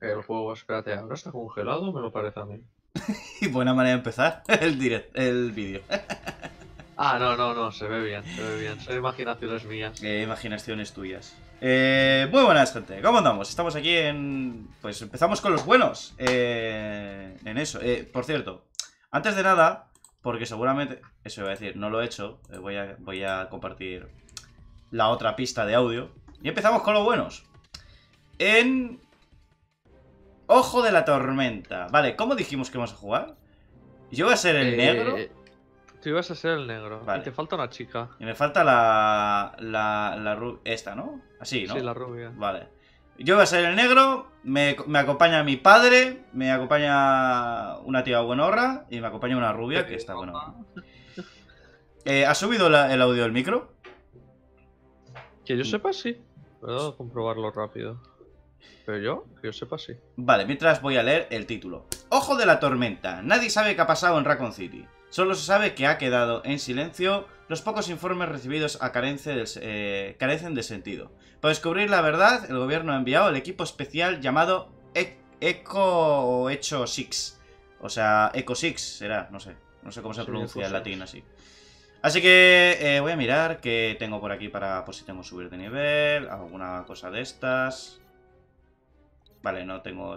El juego, espérate, ahora está congelado, me lo parece a mí. Y buena manera de empezar el vídeo. No, se ve bien. Son imaginaciones mías. Imaginaciones tuyas. Muy buenas, gente. ¿Cómo andamos? Estamos aquí en... Pues empezamos con los buenos. En eso. Por cierto, antes de nada, porque seguramente... Eso iba a decir, no lo he hecho. Voy a compartir la otra pista de audio. Y empezamos con los buenos. En... Ojo de la tormenta. Vale, ¿cómo dijimos que vamos a jugar? Yo voy a ser el negro. Tú ibas a ser el negro. Vale. Y te falta una chica. Y me falta la rubia. Esta, ¿no? Así, ¿no? Sí, la rubia. Vale. Yo voy a ser el negro. Me acompaña mi padre. Me acompaña una tía buenorra. Y me acompaña una rubia que está buenorra. ¿Has subido el audio del micro? Que yo sepa, sí. Puedo comprobarlo rápido. Pero que yo sepa, sí. Vale, mientras voy a leer el título. Ojo de la tormenta. Nadie sabe qué ha pasado en Raccoon City. Solo se sabe que ha quedado en silencio. Los pocos informes recibidos carecen de sentido. Para descubrir la verdad, el gobierno ha enviado el equipo especial llamado Echo 6. O sea, Echo 6 será, no sé. No sé cómo se pronuncia en latín así. Así que voy a mirar qué tengo por aquí para... Por si tengo que subir de nivel. Alguna cosa de estas. Vale, no tengo...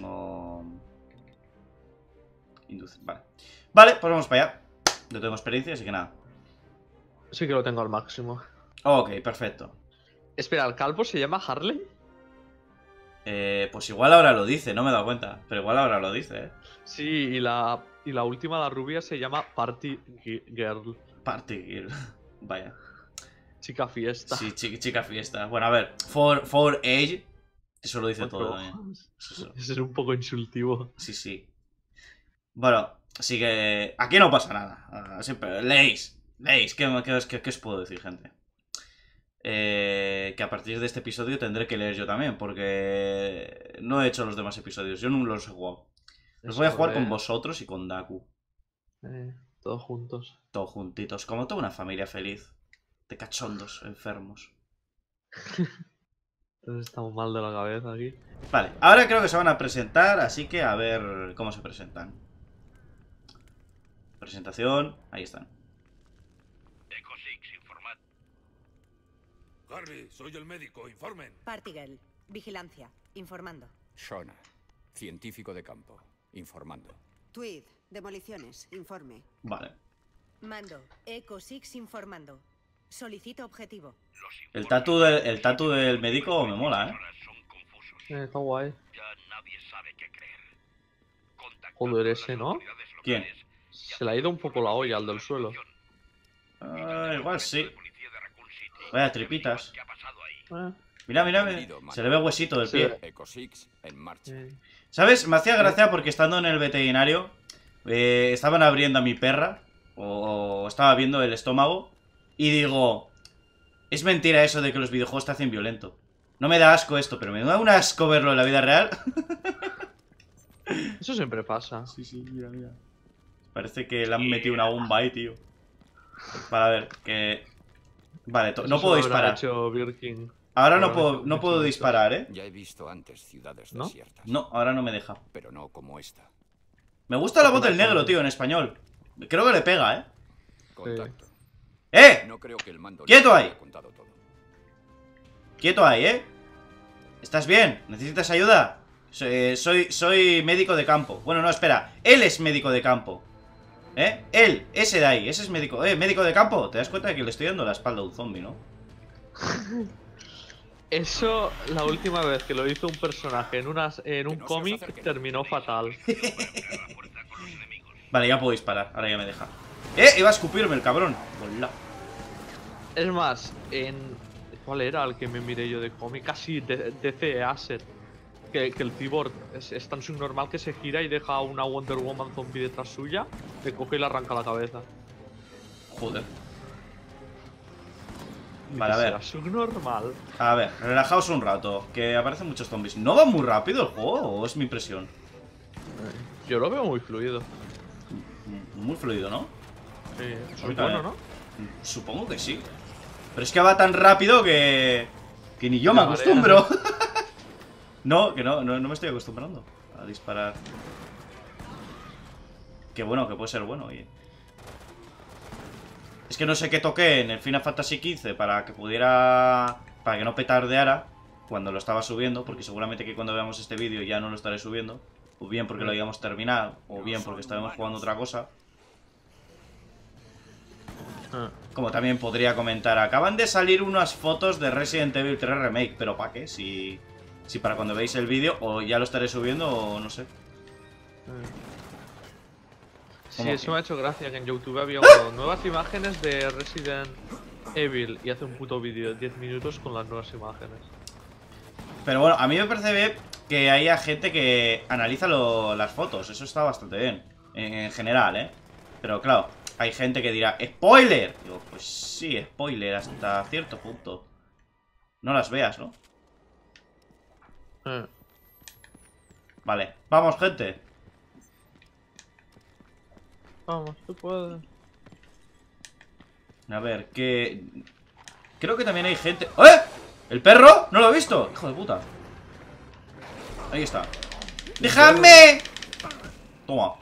Vale. Vale, pues vamos para allá. No tengo experiencia, así que nada. Sí que lo tengo al máximo. Ok, perfecto. Espera, ¿el calvo se llama Harley? Pues igual ahora lo dice, no me he dado cuenta. Pero igual ahora lo dice, ¿eh? Sí, y la última, la rubia, se llama Party Girl. Party Girl. Vaya. Chica fiesta. Sí, chica fiesta. Bueno, a ver. For age. Eso lo dice todo, ¿eh? Eso es un poco insultivo. Sí. Bueno, así que... Aquí no pasa nada. Siempre... Leéis. ¿Qué os puedo decir, gente? Que a partir de este episodio tendré que leer yo también, porque no he hecho los demás episodios. Yo no los he jugado. Los voy a jugar con vosotros y con Daku. Todos juntos. Todos juntitos, como toda una familia feliz. De cachondos, enfermos. Entonces estamos mal de la cabeza aquí. Vale, ahora creo que se van a presentar, así que a ver cómo se presentan. Presentación, ahí están. Echo 6, informad. Harley, soy el médico, informen. Partigel, vigilancia, informando. Shona, científico de campo, informando. Tweed, demoliciones, informe. Vale. Mando, Echo 6 informando. Solicito objetivo. El tatu del médico me mola, ¿eh? Está guay. Ya nadie sabe qué creer. Joder, ese, ¿no? ¿Quién? Se le ha ido un poco la olla al del suelo. Igual sí. Vaya tripitas. Eh, Mira, se le ve huesito del pie. Echo 6 en marcha. ¿Sabes? Me hacía gracia porque estando en el veterinario estaban abriendo a mi perra o estaba viendo el estómago y digo, es mentira eso de que los videojuegos te hacen violento. No me da asco esto, pero me da un asco verlo en la vida real. Eso siempre pasa. Sí, mira. Parece que le han metido una bomba ahí, tío. Para ver, que... Vale, no puedo disparar. Ahora no puedo disparar, ¿eh? Ya he visto antes ciudades ¿No? desiertas. No, ahora no me deja. Pero no como esta. Me gusta la voz del negro, tío, en español. Creo que le pega, ¿eh? Contacto. ¡Eh! No creo que el mando ¡Quieto le ahí! haya contado todo. Quieto ahí, ¿eh? ¿Estás bien? ¿Necesitas ayuda? Soy médico de campo. Bueno, no, espera. Él es médico de campo. ¿Eh? Él, ese de ahí, ese es médico. Médico de campo. ¿Te das cuenta de que le estoy dando la espalda a un zombie, no? Eso, la última vez que lo hizo un personaje en un cómic, terminó fatal. Vale, ya puedo disparar. Ahora ya me deja. Iba a escupirme el cabrón. Hola. Es más, ¿cuál era el que me miré yo de cómic? Casi DC Asset. Que el cyborg es tan subnormal que se gira y deja a una Wonder Woman zombie detrás suya, le coge y le arranca la cabeza. Joder. Vale, a ver. ¿Será subnormal? A ver, relajaos un rato. Que aparecen muchos zombies. ¿No va muy rápido el juego o es mi impresión? Yo lo veo muy fluido. Muy fluido, ¿no? Sí, es Ahorita, bueno, ¿no? Supongo que sí. Pero es que va tan rápido que ni yo me acostumbro. No, que no me estoy acostumbrando a disparar. Que bueno, que puede ser bueno, oye. Es que no sé qué toqué en el Final Fantasy XV para que pudiera... Para que no petardeara cuando lo estaba subiendo, porque seguramente que cuando veamos este vídeo ya no lo estaré subiendo. O bien porque lo hayamos terminado, o bien porque estaremos jugando otra cosa. Como también podría comentar, acaban de salir unas fotos de Resident Evil 3 Remake, pero ¿para qué? Si para cuando veáis el vídeo o ya lo estaré subiendo o no sé. Sí, ¿Cómo eso que? me ha hecho gracia, que en YouTube había nuevas imágenes de Resident Evil y hace un puto vídeo de 10 minutos con las nuevas imágenes. Pero bueno, a mí me parece bien que haya gente que analiza las fotos, eso está bastante bien, en general, ¿eh? Pero claro, hay gente que dirá, ¡spoiler! Digo, pues sí, spoiler hasta cierto punto. No las veas, ¿no? Vale, vamos, gente. Vamos, tú puedes. A ver, que... Creo que también hay gente... ¡Eh! ¿El perro? No lo he visto. Hijo de puta. Ahí está. ¡Déjame! Toma.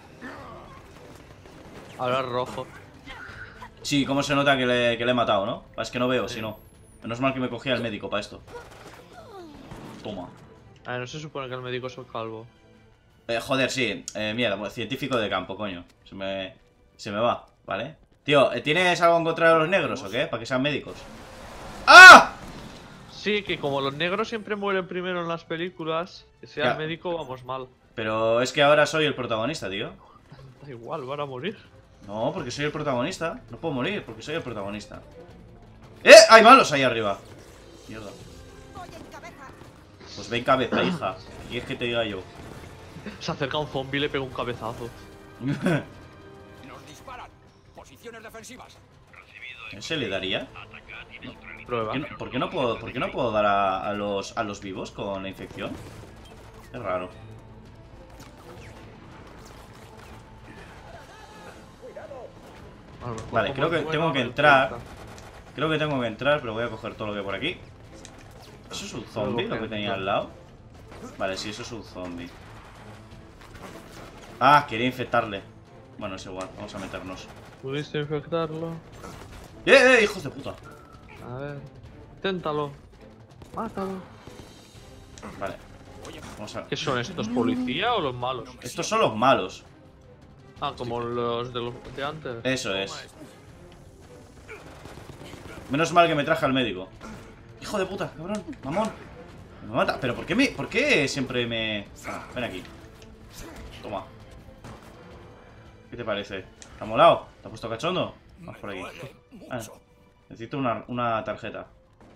Ahora rojo. Sí, cómo se nota que le he matado, ¿no? Es que no veo, si no. Menos mal que me cogía el médico para esto. Toma. A ver, no se supone que el médico es el calvo. Joder, sí. Mierda, científico de campo, coño. Se me va, ¿vale? Tío, ¿tienes algo en contra de los negros o qué? Para que sean médicos. ¡Ah! Sí, que como los negros siempre mueren primero en las películas, que sea Ya. el médico vamos mal. Pero es que ahora soy el protagonista, tío. Da igual, van a morir. No, porque soy el protagonista. No puedo morir, porque soy el protagonista. ¡Eh! ¡Hay malos ahí arriba! Mierda. Pues ve en cabeza, hija. ¿Qué quieres que te diga yo? Se acerca un zombie y le pega un cabezazo. Nos disparan. Posiciones defensivas. ¿Ese le daría? Prueba. ¿Por qué no puedo dar a los vivos con la infección? Es raro. Vale, creo que tengo que entrar. Creo que tengo que entrar, pero voy a coger todo lo que hay por aquí. ¿Eso es un zombie lo que tenía al lado? Vale, sí, eso es un zombie. Ah, quería infectarle. Bueno, es igual, vamos a meternos. ¿Pudiste infectarlo? ¡Hijos de puta! A ver. Inténtalo. Mátalo. Vale. Vamos a... ¿Qué son estos? ¿Policía o los malos? Estos son los malos. Ah, como los de antes. Eso es. Menos mal que me traje al médico. ¡Hijo de puta, cabrón! ¡Mamón! Me mata. ¿Pero por qué siempre me...? Ah, ven aquí. Toma. ¿Qué te parece? ¿Te ha molado? ¿Te ha puesto cachondo? Vamos por aquí. Ah, necesito una tarjeta.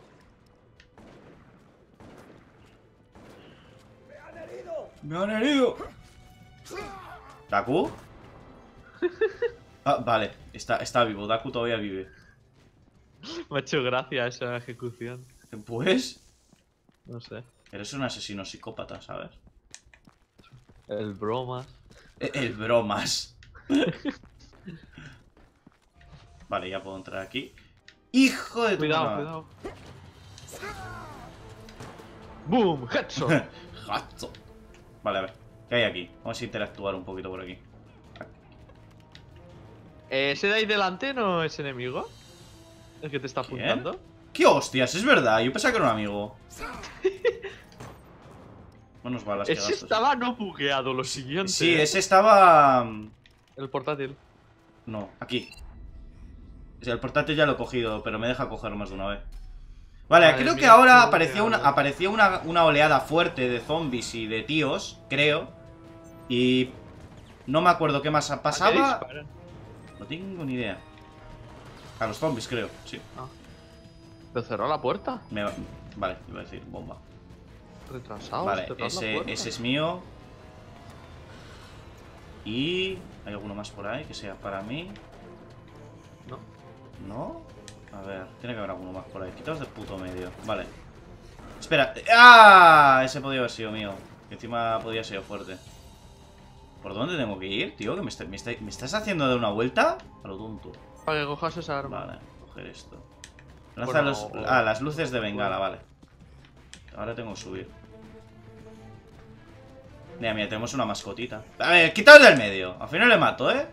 ¡Me han herido! ¿Daku? Ah, vale. Está vivo. Daku todavía vive. Me ha hecho gracia esa ejecución. Pues... No sé. Eres un asesino psicópata, ¿sabes? El bromas. El bromas. Vale, ya puedo entrar aquí. ¡Hijo de tu Cuidado, madre! cuidado. ¡Boom! ¡Headshot! ¡Jazo! Vale, a ver. ¿Qué hay aquí? Vamos a interactuar un poquito por aquí. ¿Ese de ahí delante no es enemigo? ¿El que te está ¿Quién? apuntando? ¡Qué hostias! Es verdad, yo pensaba que era un amigo. Menos balas que Ese gastos. estaba no bugueado, lo siguiente. Sí, ese estaba... El portátil. No, aquí. O sea, el portátil ya lo he cogido, pero me deja coger más de una vez. Vale, Madre creo que mía, ahora qué apareció una oleada fuerte de zombies y de tíos, creo. Y no me acuerdo qué más ¿A qué pasaba. disparan? No tengo ni idea. A los zombies, creo, sí. ¿Te cerró la puerta? Vale, iba a decir bomba. Retrasado. Vale, cerrar la ese puerta. es mío. Y... ¿hay alguno más por ahí que sea para mí? No. ¿No? A ver, tiene que haber alguno más por ahí. Quitaos del puto medio. Vale. Espera. ¡Ah! Ese podía haber sido mío. Que encima podía ser fuerte. ¿Por dónde tengo que ir, tío? ¿Que me estás haciendo dar una vuelta? A lo tonto. Para que cojas esa arma. Vale, coger esto. Lanza Bueno, las luces de bengala, vale. Ahora tengo que subir. Mira, mira, tenemos una mascotita. A ver, quitaos del medio. Al final le mato, ¿eh?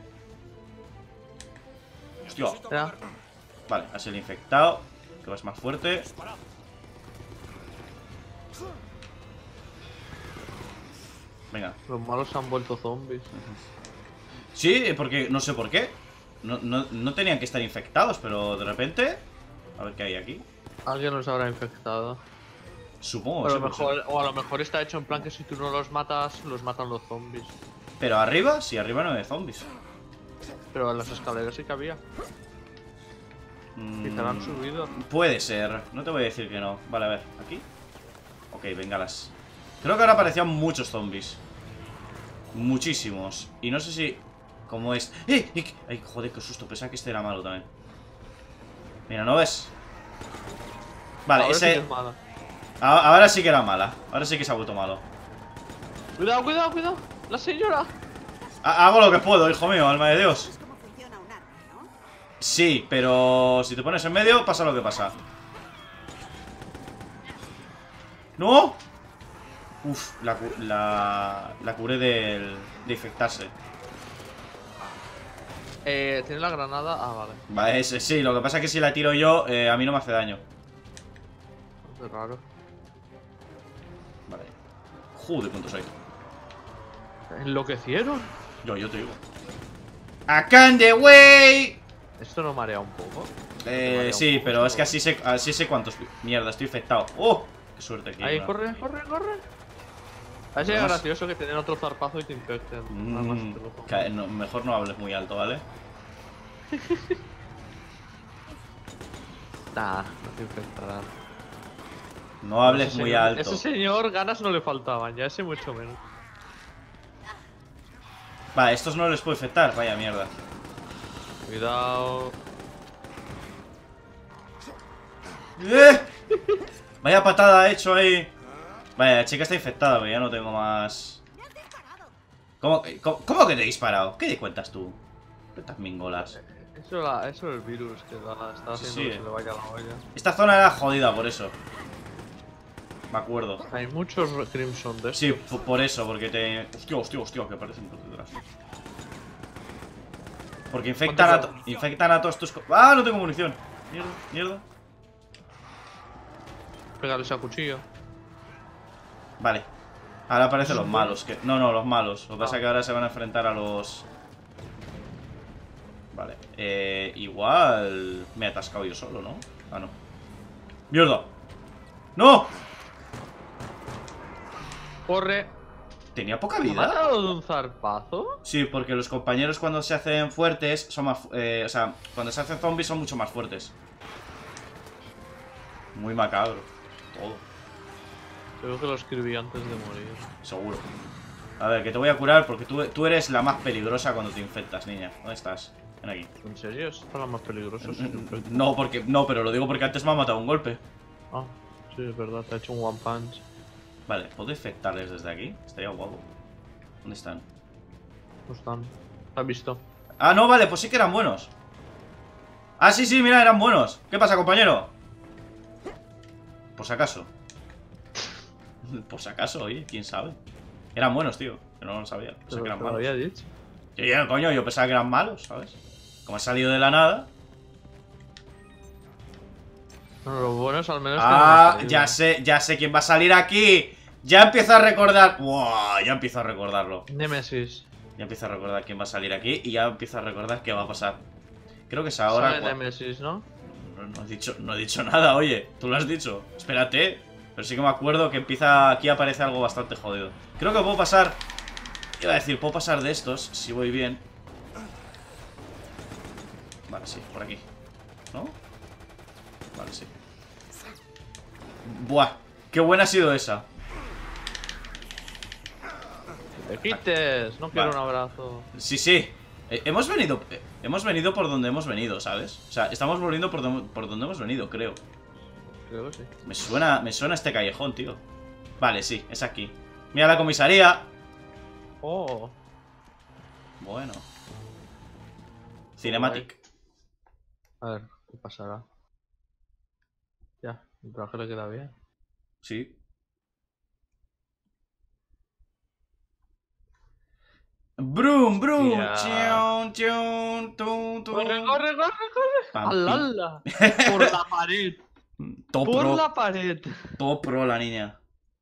Hostia. Ya. Vale, ha sido el infectado. Que es más fuerte. Venga. Los malos se han vuelto zombies. Sí, porque no sé por qué. No tenían que estar infectados, pero de repente... A ver qué hay aquí. Alguien los habrá infectado. Supongo. O a sí, lo puede mejor, ser. o a lo mejor está hecho en plan que si tú no los matas, los matan los zombies. Pero arriba, sí, arriba no hay zombies. Pero en las escaleras sí que había. Quizá han subido. Puede ser, no te voy a decir que no. Vale, a ver, aquí. Ok, bengalas. Creo que ahora aparecían muchos zombies. Muchísimos. Y no sé si... ¿Cómo es? ¡Eh! ¡Ay, joder, qué susto! Pensaba que este era malo también. Mira, ¿no ves? Vale, Ahora sí ese... que es mala. Ahora sí que era mala. Ahora sí que se ha vuelto malo. Cuidado, cuidado, cuidado. La señora. Hago lo que puedo, hijo mío, alma de Dios. Es como funciona un arma, ¿no? Sí, pero si te pones en medio, pasa lo que pasa. ¡No! Uf, la curé de infectarse. Tiene la granada. Ah, vale. Vale, sí, lo que pasa es que si la tiro yo, a mí no me hace daño. Qué raro. Vale. Joder, ¿cuántos hay? ¿Enloquecieron? Yo te digo. I can the way. ¿Esto no marea un poco? Sí, pero es que así sé cuántos. Mierda, estoy infectado. ¡Oh! Qué suerte que Ahí, corre, corre, corre. A ver si es Además- gracioso que te den otro zarpazo y te infecten. Nada más te lo pongo. Mejor no hables muy alto, ¿vale? Nah, no te infectarán. No hables Ese muy señor- alto. Ese señor ganas no le faltaban, ya ese mucho menos. Vale, estos no les puedo infectar. Vaya mierda. Cuidado. ¡Eh! Vaya patada ha hecho ahí. Vaya, la chica está infectada, pero ya no tengo más. ¿Cómo que te he disparado? ¿Qué te cuentas tú? Estas mingolas. Eso es el virus que está Sí, haciendo sí. que se le vaya la olla. Esta zona era jodida por eso. Me acuerdo. Hay muchos Crimson de estos. Sí, por eso, porque te... Hostia, que parecen por detrás. Porque infectan a todos tus... ¡Ah, no tengo munición! Mierda. Pegarles a cuchillo. Vale. Ahora aparecen los malos. No, los malos. Lo que pasa Ah. es que ahora se van a enfrentar a los... Vale. Igual... Me he atascado yo solo, ¿no? Ah, no. ¡Mierda! ¡No! Corre. Tenía poca ¿Me ha vida. matado de un zarpazo? Sí, porque los compañeros cuando se hacen fuertes son más... o sea, cuando se hacen zombies son mucho más fuertes. Muy macabro. Todo. Creo que lo escribí antes de morir. Seguro. A ver, que te voy a curar porque tú eres la más peligrosa cuando te infectas, niña. ¿Dónde estás? Ven aquí. ¿En serio? ¿Estos son los más peligrosos? Sí, perfecto. No, pero lo digo porque antes me ha matado un golpe. Ah, sí, es verdad, te ha hecho un one punch. Vale, ¿puedo infectarles desde aquí? Estaría guapo. ¿Dónde están? No están. ¿Te has visto? Ah, no, vale, pues sí que eran buenos. Ah, sí, mira, eran buenos. ¿Qué pasa, compañero? Por si acaso. Por si acaso, oye, quién sabe. Eran buenos, tío. Que no lo sabía. Pensaba que eran Te lo malos. había dicho. Sí, coño, yo pensaba que eran malos, ¿sabes? Como ha salido de la nada. Bueno, lo bueno es al menos que Ah, no ha salido. ya sé quién va a salir aquí. Ya empiezo a recordar. ¡Wow! Ya empiezo a recordarlo. Nemesis. Ya empiezo a recordar quién va a salir aquí. Y ya empiezo a recordar qué va a pasar. Creo que es ahora. Sale Nemesis, ¿no? No he dicho nada, oye. Tú lo has dicho. Espérate. Pero sí que me acuerdo que empieza. Aquí aparece algo bastante jodido. Creo que puedo pasar. Iba a decir, puedo pasar de estos si voy bien. Vale, sí, por aquí. ¿No? Vale, sí. Buah, qué buena ha sido esa. ¡Te quites! No quiero Vale. un abrazo. Sí. Hemos venido por donde hemos venido, ¿sabes? O sea, estamos volviendo por donde hemos venido, creo. Creo que sí. Me suena este callejón, tío. Vale, sí, es aquí. Mira la comisaría. Oh. Bueno. Cinematic. A ver, ¿qué pasará? Ya, el traje le queda bien. Sí. Brum, brum. Hostia. Chion, chion, tum, tum. ¡Corre, corre, corre, corre! Pam, ¡Al pim. ala! Por la pared. Todo Por pro, la pared. todo pro la niña.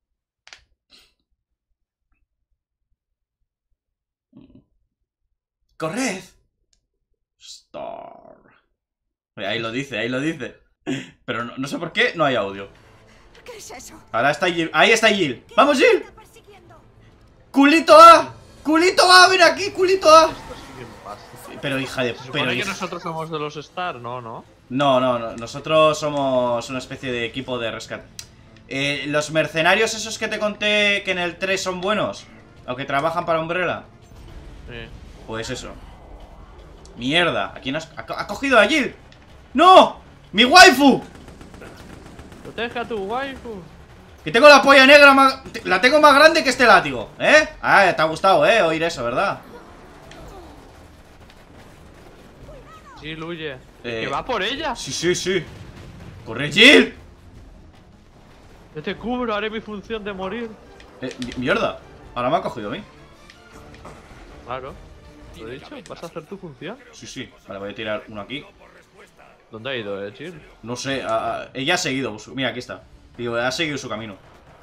¡Corred! Star. Oye, ahí lo dice, ahí lo dice. Pero no sé por qué no hay audio. ¿Qué es eso? Ahora está Jill. Ahí está Jill. ¡Vamos, Jill! Está persiguiendo. ¡Culito A! ¡Culito A! ¡Ven aquí, culito A! Esto sí que pasa. Pero hija de... Se Pero supone que hija... nosotros somos de los Star, ¿no? ¿No? No. Nosotros somos una especie de equipo de rescate. Los mercenarios esos que te conté que en el 3 son buenos, o que trabajan para Umbrella, Sí. pues eso. Mierda, ¿a quién ha cogido a Jill? ¡No! ¡Mi waifu! Protege a tu waifu. Que tengo la polla negra más... La tengo más grande que este látigo, ¿eh? Ah, te ha gustado, oír eso, ¿verdad? Jill huye. Eh, ¡Que va por ella! Sí. ¡Corre, Jill! Yo te cubro, haré mi función de morir. Mierda, ahora me ha cogido a mí. Claro. ¿Lo he dicho? ¿Vas a hacer tu función? Sí. Vale, voy a tirar uno aquí. ¿Dónde ha ido, Jill? No sé, ella ha seguido. Mira, aquí está. Digo, ha seguido su camino.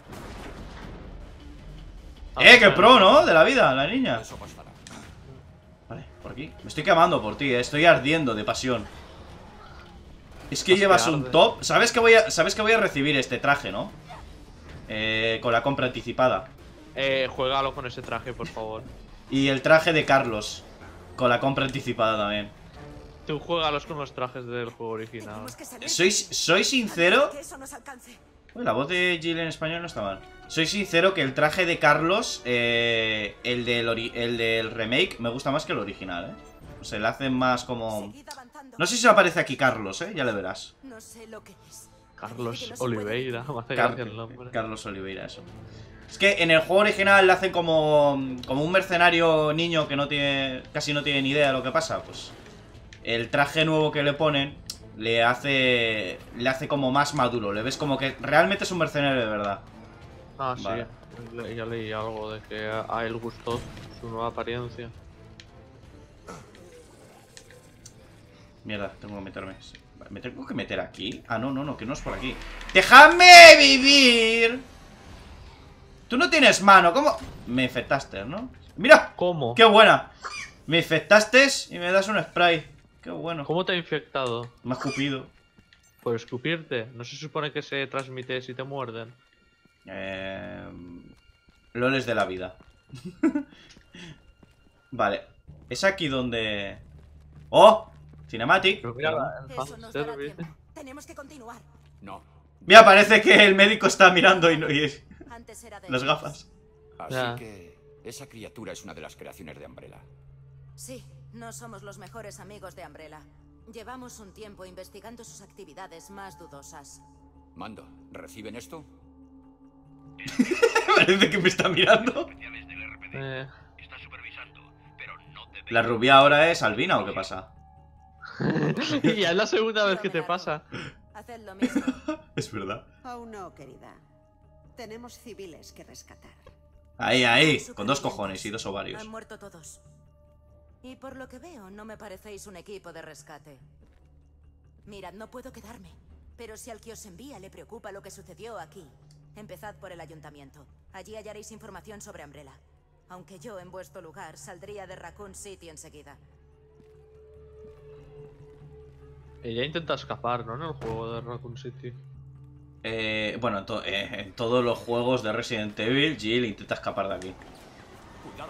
¡Qué pro, ¿no? De la vida, la niña. Eso bastará. Vale, por aquí. Me estoy quemando por ti, estoy ardiendo de pasión. Es que Estás llevas que un arde. top. ¿Sabes que voy a recibir este traje, no? Con la compra anticipada. Juégalo con ese traje, por favor. Y el traje de Carlos, con la compra anticipada también. Tú juégalos con los trajes del juego original. Tenemos que salir. Soy sincero. Que eso nos alcance. Uy, la voz de Jill en español no está mal. Soy sincero que el traje de Carlos, el del remake, me gusta más que el original, ¿eh? O sea, le hacen más como... Seguid avanzando. No sé si aparece aquí Carlos, ¿eh? Ya le verás. No sé lo que es. Carlos Parece que no se puede Oliveira. definir. Me hace gracia el nombre. Carlos Oliveira, eso. Es que en el juego original le hacen como un mercenario niño que no tiene casi no tiene ni idea de lo que pasa. Pues el traje nuevo que le ponen le hace como más maduro. Le ves como que realmente es un mercenario de verdad. Ah, sí. Vale. Ya leí algo de que a él gustó su nueva apariencia. Mierda, tengo que meterme. ¿Me tengo que meter aquí? Ah, no, que no es por aquí. ¡Déjame vivir! Tú no tienes mano, ¿cómo? Me infectaste, ¿no? ¡Mira! ¿Cómo? ¡Qué buena! Me infectaste y me das un spray. ¡Qué bueno! ¿Cómo te ha infectado? Me ha escupido. Por escupirte. No se supone que se transmite si te muerden. Loles de la vida. Vale. Es aquí donde... ¡Oh! Cinematic. Pero mira, el Eso nos dará fanservice. tiempo. Tenemos que continuar. No. Mira, parece que el médico está mirando y Antes era de las ellos. gafas. Así Ya. que esa criatura es una de las creaciones de Umbrella. Sí, no somos los mejores amigos de Umbrella. Llevamos un tiempo investigando sus actividades más dudosas. Mando, ¿reciben esto? Parece que me está mirando. Especiales del RPD. Está supervisando, pero no te ¿La rubia ahora es albina o qué pasa? Y ya es la segunda vez que te pasa. Haced lo mismo. Es verdad. Aún no, querida. Tenemos civiles que rescatar. Ahí, con dos cojones y dos ovarios. Han muerto todos. Y por lo que veo, no me parecéis un equipo de rescate. Mirad, no puedo quedarme. Pero si al que os envía le preocupa lo que sucedió aquí, empezad por el ayuntamiento. Allí hallaréis información sobre Umbrella. Aunque yo, en vuestro lugar, saldría de Raccoon City enseguida. Ella intenta escapar, ¿no? En el juego de Raccoon City. Bueno, en todos los juegos de Resident Evil, Jill intenta escapar de aquí. Cuidado.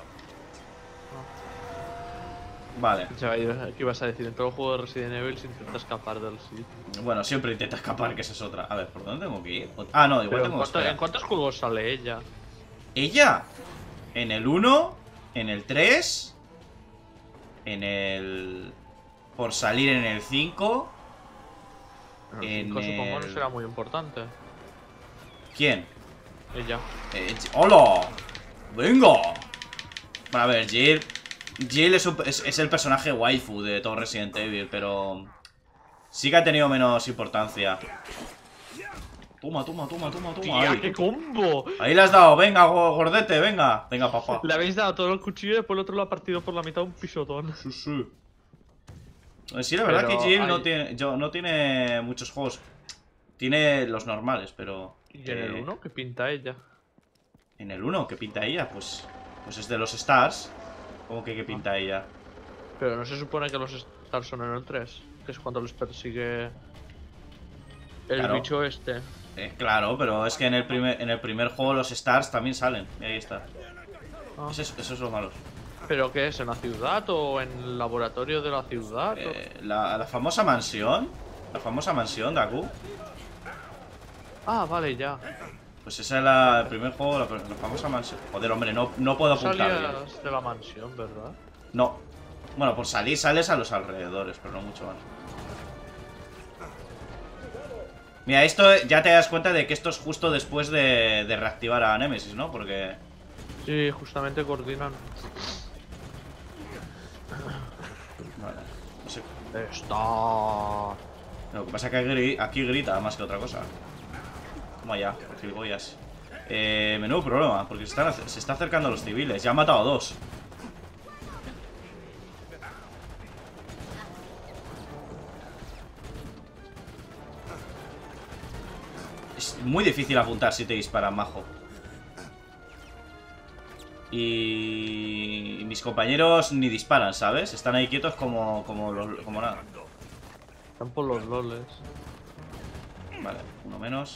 Vale. ¿Qué ibas a decir? En todo el juego de Resident Evil se intenta escapar del sitio. Bueno, siempre intenta escapar, que esa es otra. A ver, ¿por dónde tengo que ir? Ah, no, igual Pero tengo que esperar. ¿en cuántos juegos sale ella? Ella, en el 1, en el 3, en el... Por salir en el 5. En el En 5 supongo no el- será muy importante. ¿Quién? Ella. ¡Hola! ¡Venga! Bueno, a ver, Jill es el personaje waifu de todo Resident Evil, pero sí que ha tenido menos importancia. Toma, toma, toma, toma, toma. ¡Tía, Ahí. qué combo! Ahí le has dado, venga, gordete, venga. Venga, papá. Le habéis dado todo el cuchillo y después el otro lo ha partido por la mitad un pisotón. Sí, sí. Sí, la verdad Pero que GM hay- no tiene muchos juegos. Tiene los normales, pero... ¿Y en el 1 qué pinta ella? En el 1, ¿qué pinta ella? Pues es de los Stars. ¿Cómo que qué pinta ella? Pero no se supone que los Stars son en el 3, que es cuando les persigue el Claro. bicho este. Claro, pero es que en el primer juego los Stars también salen. Y ahí está. Ah. Eso es lo malo. ¿Pero qué es? ¿En la ciudad o en el laboratorio de la ciudad? La famosa mansión. La famosa mansión, Daku. Ah, vale, ya. Pues esa es el primer juego, la famosa mansión. Joder, hombre, no puedo apuntar bien. Salías de la mansión, ¿verdad? No. Bueno, por salir sales a los alrededores, pero no mucho más. Mira, esto ya te das cuenta de que esto es justo después de reactivar a Nemesis, ¿no? Porque... Sí, justamente coordinan. Vale, no sé. Está. Lo que pasa es que aquí grita más que otra cosa. Toma ya, por gilipollas. Menudo problema, porque se está acercando a los civiles. Ya ha matado a 2. Es muy difícil apuntar si te disparan, majo. Y mis compañeros ni disparan, ¿sabes? Están ahí quietos como nada. Están por los loles. Vale, uno menos.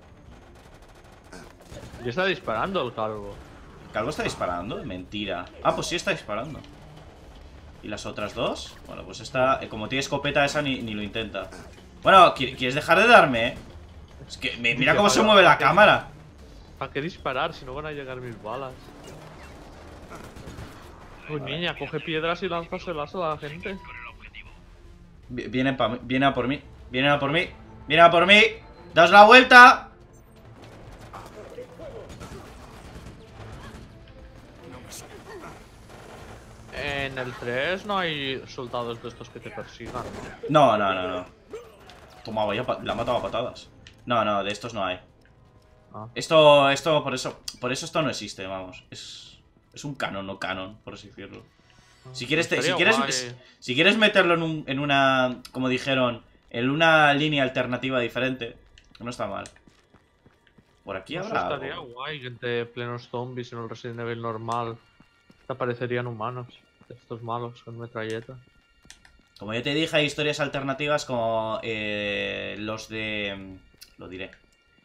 Y está disparando el calvo. ¿Calvo está disparando? Mentira. Ah, pues sí está disparando. ¿Y las otras dos? Bueno, pues esta, como tiene escopeta, esa ni lo intenta. Bueno, ¿quieres dejar de darme? Es que mira cómo se mueve la cámara. ¿Para qué disparar si no van a llegar mis balas? Uy, niña, coge piedras y lánzaselas a la gente. Vienen a por mí. Vienen a por mí. Vienen a por mí. ¡Daos la vuelta! En el 3 no hay soldados de estos que te persigan. No. Toma, vaya, la ha matado a patadas. No, de estos no hay. Ah. Esto, por eso esto no existe, vamos. Es un canon, no canon, por así decirlo. Si quieres, si quieres meterlo en una, como dijeron, en una línea alternativa diferente, no está mal. Por aquí Eso habrá estaría algo. guay que entre plenos zombies en el Resident Evil normal te aparecerían humanos. Estos malos con metralleta. Como yo te dije, hay historias alternativas como los de... Lo diré.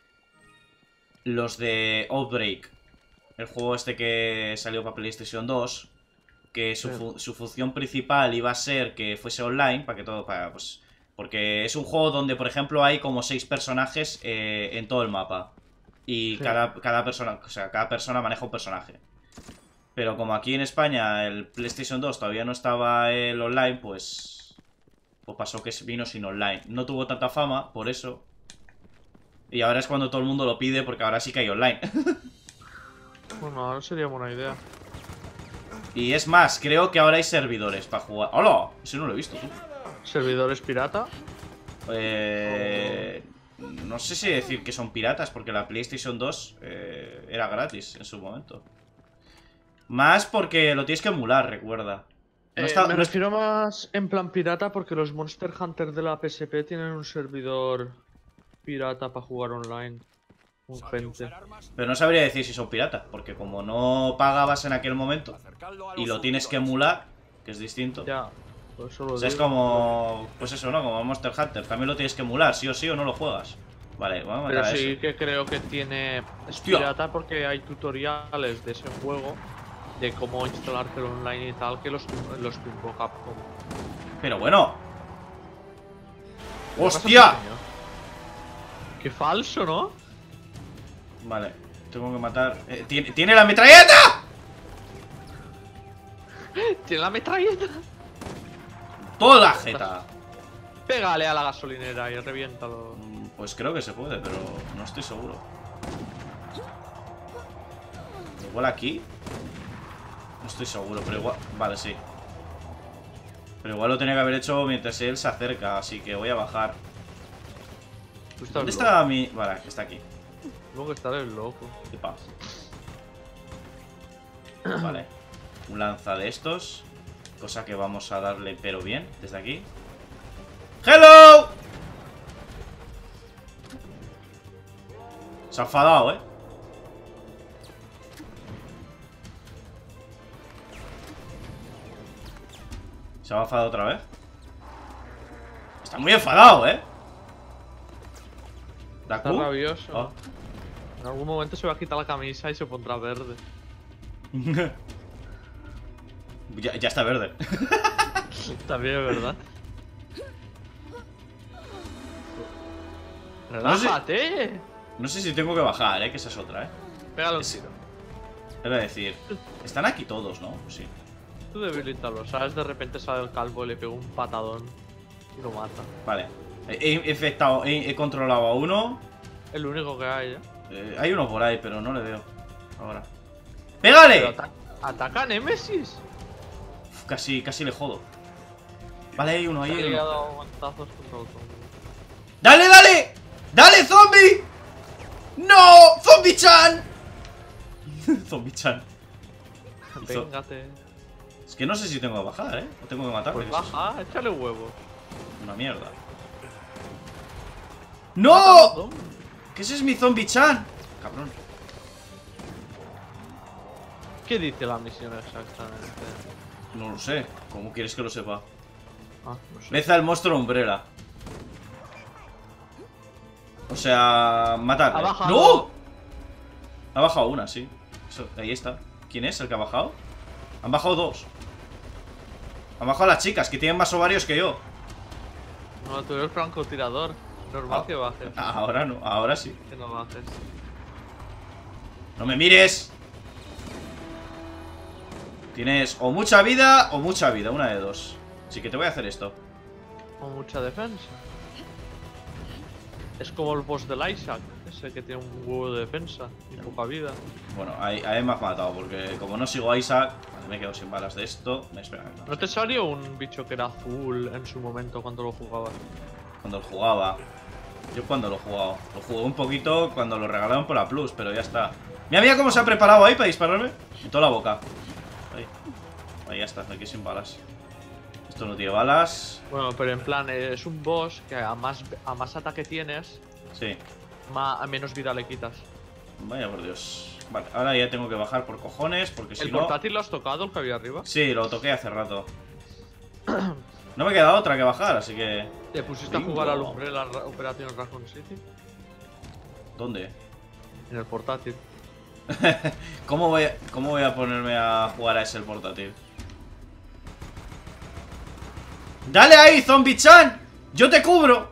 Los de Outbreak. El juego este que salió para PlayStation 2. Que su función principal iba a ser que fuese online. Para que todo... pues, porque es un juego donde, por ejemplo, hay como 6 personajes en todo el mapa. Y sí. cada persona... O sea, cada persona maneja un personaje. Pero como aquí en España el PlayStation 2 todavía no estaba el online, pues pasó que vino sin online. No tuvo tanta fama, por eso. Y ahora es cuando todo el mundo lo pide, porque ahora sí que hay online. Bueno, ahora sería buena idea. Y es más, creo que ahora hay servidores para jugar. ¡Hola! Ese no lo he visto, tú. ¿Servidores pirata? No sé si decir que son piratas, porque la PlayStation 2 era gratis en su momento. Más porque lo tienes que emular, recuerda. Me refiero más en plan pirata porque los Monster Hunter de la PSP tienen un servidor pirata para jugar online con gente. Pero no sabría decir si son piratas, porque como no pagabas en aquel momento y lo tienes que emular, que es distinto. Ya, por eso lo O sea, es digo. como... Pues eso, ¿no? Como Monster Hunter. También lo tienes que emular, sí o sí, o no lo juegas. Vale, vamos a Pero matar a sí ese. que creo que tiene... Es Hostia. pirata porque hay tutoriales de ese juego de cómo instalártelo online y tal que los tumbó Capcom. Pero bueno. ¿Qué pasa, ¡Hostia! pequeño? ¡Qué falso!, ¿no? Vale, tengo que matar... ¡Tiene la metralleta! Tiene la metralleta. ¡Toda la jeta! Pégale a la gasolinera y reviéntalo. Pues creo que se puede, pero no estoy seguro. Igual aquí. No estoy seguro, pero igual... Vale, sí. Pero igual lo tenía que haber hecho mientras él se acerca, así que voy a bajar. Tú estás ¿Dónde loco. está mi...? Vale, está aquí. Supongo que estaré loco. ¿Qué pasa? Vale. Un lanza de estos. Cosa que vamos a darle pero bien, desde aquí. ¡Hello! Se ha enfadado, ¿eh? Se ha enfadado otra vez. Está muy enfadado, ¿eh? Está ¿Daku? rabioso. Oh. En algún momento se va a quitar la camisa y se pondrá verde. Ya está verde. También, ¿verdad? No sé- ¡Relájate! No sé si tengo que bajar, que esa es otra, Pégale un Es- tiro. Iba a decir, están aquí todos, ¿no? Sí. Tú debilítalo, ¿sabes? De repente sale el calvo y le pega un patadón y lo mata. Vale. He controlado a uno. Es lo único que hay, ¿eh? Hay uno por ahí, pero no le veo. Ahora. Pero ¡Pégale! ataca a Nemesis. Uf, casi le jodo. Vale, hay uno, Se ha hay uno. liado a guantazos contra el zombie. ¡Dale, dale! ¡Dale, zombie! ¡No! ¡Zombie-chan! Zombie-chan. Hizo- Véngate. Es que no sé si tengo que bajar, ¿eh? O tengo que matarle. Pues baja, échale huevos. Una mierda. Mata a ¡No! los zombies. ¿Qué ese es mi zombie-chan? Cabrón. ¿Qué dice la misión exactamente? No lo sé. ¿Cómo quieres que lo sepa? Ah, no sé. Vez al monstruo Umbrella. O sea, matarle. Ha bajado. ¡No! Ha bajado una, sí. Ahí está. ¿Quién es el que ha bajado? Han bajado dos. Han bajado las chicas, que tienen más ovarios que yo. No, tú eres francotirador. Normal que bajes. Ahora no, ahora sí. Que no bajes. ¡No me mires! Tienes o mucha vida o mucha vida, una de dos. Así que te voy a hacer esto. Con mucha defensa. Es como el boss del Isaac, ese que tiene un huevo de defensa y poca vida. Bueno, ahí me has matado, porque como no sigo a Isaac, vale, me quedo sin balas de esto. Me espera, no. ¿No te salió un bicho que era azul en su momento cuando lo jugabas? Cuando lo jugaba. Yo cuando lo he jugado. Lo jugué un poquito cuando lo regalaron por la Plus, pero ya está. Mira cómo se ha preparado ahí para dispararme. En toda la boca. Ahí ya está, aquí sin balas. Esto no tiene balas. Bueno, pero en plan, es un boss que a más ataque tienes, Sí. a menos vida le quitas. Vaya por Dios. Vale, ahora ya tengo que bajar por cojones, porque si ¿El no... portátil lo has tocado, el que había arriba? Sí, lo toqué hace rato. No me queda otra que bajar, así que... ¿Te pusiste Bingo. a jugar al Umbrella Operation Raccoon City? ¿Dónde? En el portátil. ¿Cómo voy a ponerme a jugar a ese el portátil? ¡Dale ahí, Zombie-chan! ¡Yo te cubro!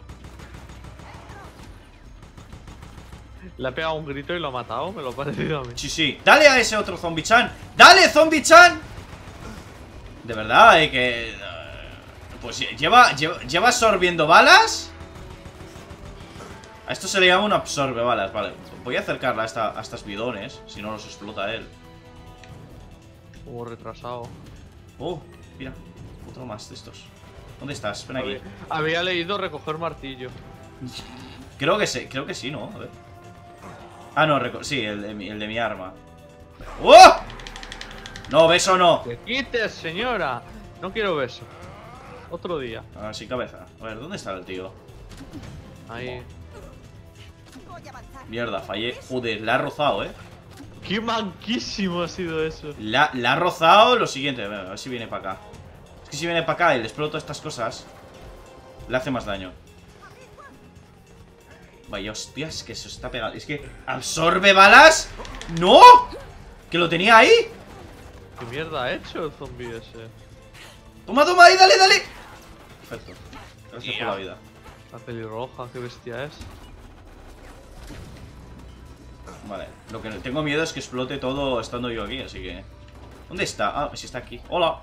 Le ha pegado un grito y lo ha matado, me lo ha parecido a mí. Sí, sí. ¡Dale a ese otro Zombie-chan! ¡Dale, Zombie-chan! De verdad, que... Pues lleva absorbiendo balas. A esto se le llama un absorbe balas, vale. Voy a acercarla a estas bidones, si no los explota él. Como retrasado. Oh, mira, otro más de estos. ¿Dónde estás? Ven aquí. Había leído recoger martillo. Creo que sí, ¿no? A ver. Ah, no, sí, el de mi arma. ¡Oh! No, beso no. ¡Que quites, señora! No quiero beso. Otro día. Ah, sí, cabeza. A ver, ¿dónde está el tío? Ahí. Mierda, fallé. Joder, la ha rozado, ¡Qué manquísimo ha sido eso! La ha rozado lo siguiente. A ver si viene para acá. Es que si viene para acá y le exploto estas cosas, le hace más daño. Vaya, hostia, es que se está pegando. Es que... ¿Absorbe balas? ¡No! ¿Que lo tenía ahí? ¿Qué mierda ha hecho el zombie ese? Toma, toma, ahí, dale, dale. Perfecto. Gracias por la vida. La pelirroja, qué bestia es. Vale, lo que tengo miedo es que explote todo estando yo aquí, así que... ¿Dónde está? Ah, sí está aquí. ¡Hola!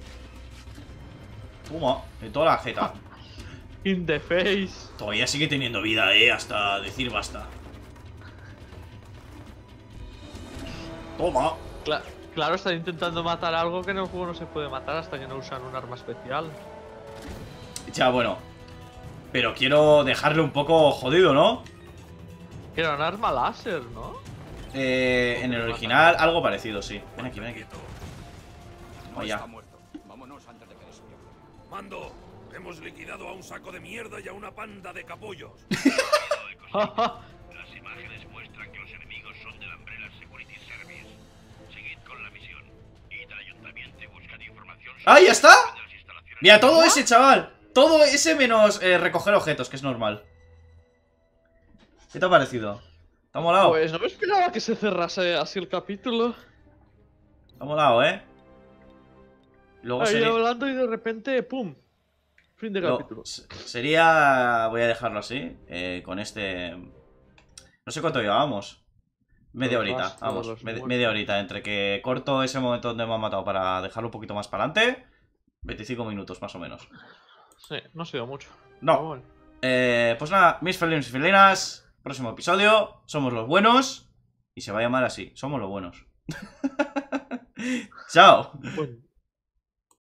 Toma, en toda la jeta. In the face. Todavía sigue teniendo vida, hasta decir basta. Toma. Claro, están intentando matar algo que en el juego no se puede matar hasta que no usan un arma especial. Ya, bueno. Pero quiero dejarle un poco jodido, ¿no? Era un arma láser, ¿no? En el original, algo parecido, sí. Ven aquí, ven aquí. No Vaya. está muerto. Vámonos antes de que despierte. Mando, hemos liquidado a un saco de mierda y a una panda de capullos. Las imágenes muestran que los enemigos son del Umbrella Security Service. Seguid con la misión. Id al ayuntamiento y buscad información sobre ¡Ah, ya está! las instalaciones. Mira, todo ese, chaval. Todo ese menos recoger objetos, que es normal. ¿Qué te ha parecido? ¿Te ha molado? Pues no me esperaba que se cerrase así el capítulo. Te ha molado, ¿eh? Luego Ahí sería... hablando y de repente, ¡pum! Fin de capítulo. Sería... Voy a dejarlo así. Con este... No sé cuánto llevábamos. Media Los horita, rastros, vamos. los muertos. Media horita. Entre que corto ese momento donde me han matado para dejarlo un poquito más para adelante. 25 minutos más o menos. Sí, no ha sido mucho. No. Pero bueno. Pues nada, mis felinos y felinas. Próximo episodio. Somos los buenos. Y se va a llamar así. Somos los buenos. Chao. Bueno.